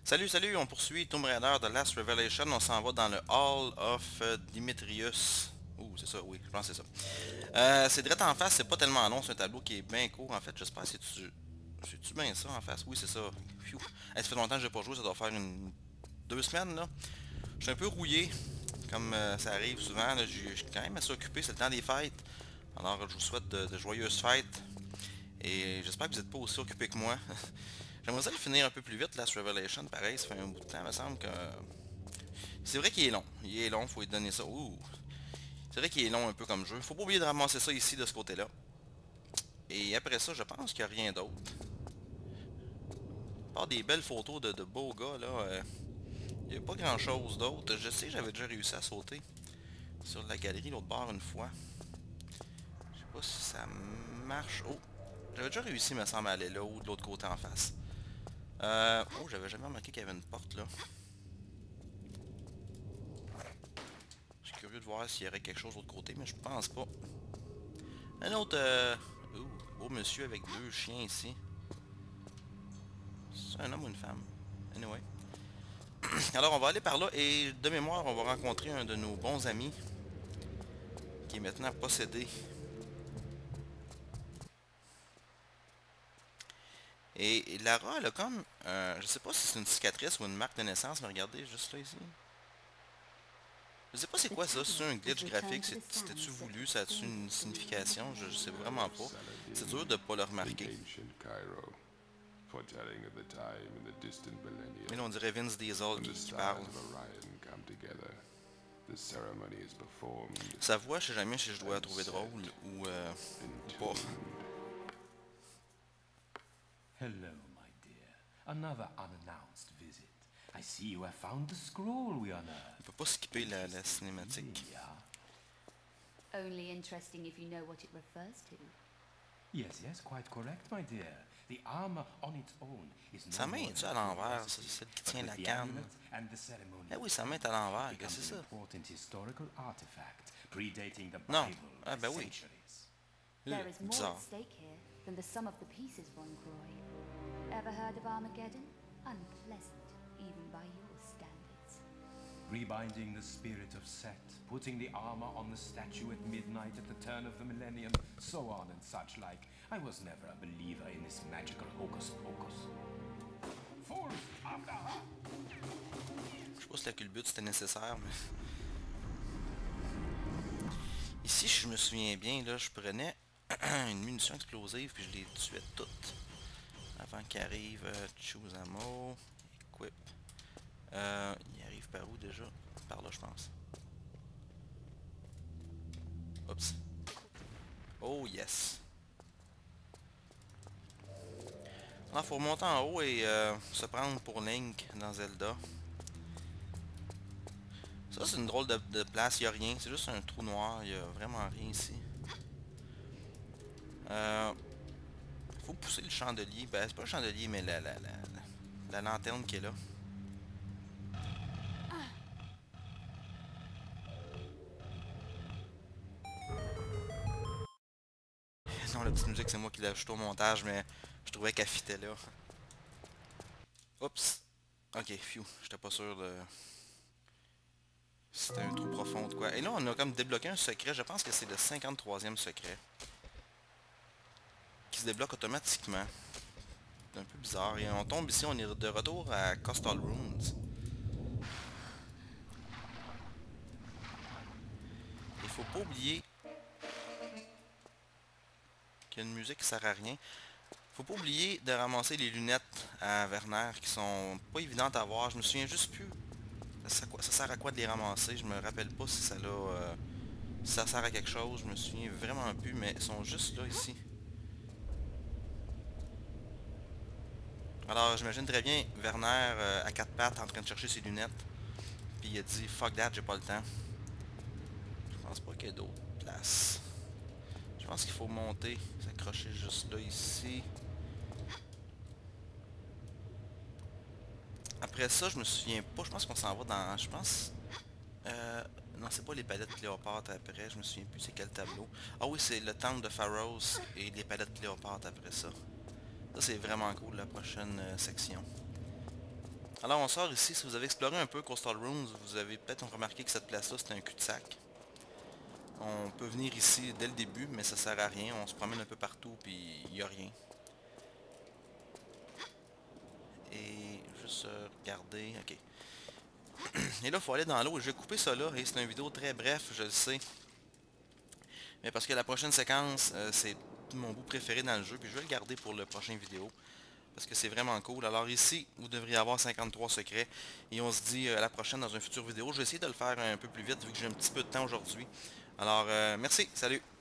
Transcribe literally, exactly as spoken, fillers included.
Salut, salut, on poursuit Tomb Raider de Last Revelation, on s'en va dans le Hall of euh, Dimitrius. Ouh, c'est ça, oui, je pense que c'est ça. Euh, c'est direct en face, c'est pas tellement long, c'est un tableau qui est bien court en fait, j'espère, c'est-tu... C'est-tu bien ça en face? Oui, c'est ça. Phew. Hey, ça fait longtemps que j'ai pas joué, ça doit faire une... deux semaines là. Je suis un peu rouillé, comme euh, ça arrive souvent, là, je je suis quand même assez occupé, c'est le temps des fêtes. Alors je vous souhaite de, de joyeuses fêtes. Et j'espère que vous n'êtes pas aussi occupé que moi. J'aimerais ça le finir un peu plus vite, Last Revelation, pareil, ça fait un bout de temps, il me semble que... C'est vrai qu'il est long, il est long, faut lui donner ça. Ouh. C'est vrai qu'il est long un peu comme jeu. Faut pas oublier de ramasser ça ici, de ce côté-là. Et après ça, je pense qu'il n'y a rien d'autre. À part des belles photos de, de beaux gars, là, euh, il n'y a pas grand-chose d'autre. Je sais que j'avais déjà réussi à sauter sur la galerie l'autre bord une fois. Je sais pas si ça marche. Oh! J'avais déjà réussi, me semble, à aller là ou de l'autre côté en face. Euh, oh, j'avais jamais remarqué qu'il y avait une porte là. Je suis curieux de voir s'il y aurait quelque chose de l'autre côté, mais je pense pas. Un autre... Euh... Ouh, beau monsieur avec deux chiens ici. C'est un homme ou une femme? Anyway. Alors on va aller par là et de mémoire on va rencontrer un de nos bons amis qui est maintenant possédé. Et Lara, elle a comme... Euh, je sais pas si c'est une cicatrice ou une marque de naissance, mais regardez juste là ici. Je sais pas c'est quoi ça, c'est un glitch graphique, c'était-tu voulu, ça a-tu une signification, je, je sais vraiment pas. C'est dur de pas le remarquer. Mais là on dirait Vince Diesel qui, qui parle. Sa voix, je sais jamais si je dois la trouver drôle ou, euh, ou pas. Hello, my dear. Another unannounced visit. I see you have found the scroll we unearthed. On peut pas skipper la, la cinématique. Yeah. Only interesting if you know what it refers to. Yes, yes, quite correct, my dear. The armor on its own is Sa no main more est-tu than à l'envers, curiosity, c'est celle qui but tient with la the canne. amulet and the ceremony Eh oui, sa main est à it l'envers, becomes qu'est-ce que c'est an ça? important historical artifact predating the Non. Bible Ah by ben oui. centuries. Euh, There is more bizarre. at stake here than the sum of the pieces, Von Croy. Ever heard of Armageddon? Unpleasant, even by your standards. Rebinding the spirit of Set, putting the armor on the statue at midnight at the turn of the millennium, so on and such like. I was never a believer in this magical hocus pocus. Fools, after her! Je sais pas si la culbute c'était nécessaire, mais... Ici, si je me souviens bien, là, je prenais une munition explosive puis je les tuais toutes. Avant qu'il arrive, euh, choose ammo, equip. Euh, il arrive par où déjà? Par là, je pense. Oups. Oh yes. Alors, faut remonter en haut et euh, se prendre pour Link dans Zelda. Ça, c'est une drôle de, de place, il n'y a rien. C'est juste un trou noir, il n'y a vraiment rien ici. Euh, faut pousser le chandelier. Ben, c'est pas le chandelier, mais la, la, la, la lanterne qui est là. Non, la petite musique, c'est moi qui l'ai ajouté au montage, mais je trouvais qu'elle fitait là. Oups. Ok, phew. J'étais pas sûr de... si c'était un trou profond ou quoi. Et là, on a comme débloqué un secret. Je pense que c'est le cinquante-troisième secret. Qui se débloque automatiquement. C'est un peu bizarre. Et on tombe ici, on est de retour à Coastal Ruins. Il faut pas oublier qu'il y a une musique qui sert à rien. Faut pas oublier de ramasser les lunettes à Werner qui sont pas évidentes à voir. Je me souviens juste plus. Ça, ça sert à quoi de les ramasser? Je me rappelle pas si ça l'a... Euh, si ça sert à quelque chose. Je me souviens vraiment plus, mais ils sont juste là ici. Alors j'imagine très bien Werner euh, à quatre pattes en train de chercher ses lunettes. Puis il a dit fuck that, j'ai pas le temps. Je pense pas qu'il y ait d'autres places. Je pense qu'il faut monter, s'accrocher juste là ici. Après ça, je me souviens pas, je pense qu'on s'en va dans... Je pense... Euh, non, c'est pas les palettes Cléopâtre après, je me souviens plus c'est quel tableau. Ah oui, c'est le temple de Pharaoh et les palettes Cléopâtre après ça. Ça c'est vraiment cool, la prochaine euh, section. Alors on sort ici, si vous avez exploré un peu Coastal Ruins, vous avez peut-être remarqué que cette place-là c'est un cul-de-sac. On peut venir ici dès le début, mais ça sert à rien, on se promène un peu partout puis il n'y a rien. Et juste euh, regarder, ok. Et là il faut aller dans l'eau, je vais couper ça là, et c'est une vidéo très bref, je le sais. Mais parce que la prochaine séquence, euh, c'est mon bout préféré dans le jeu, puis je vais le garder pour la prochaine vidéo. Parce que c'est vraiment cool. Alors ici, vous devriez avoir cinquante-trois secrets. Et on se dit euh, à la prochaine dans une future vidéo. Je vais essayer de le faire un peu plus vite vu que j'ai un petit peu de temps aujourd'hui. Alors, euh, merci, salut!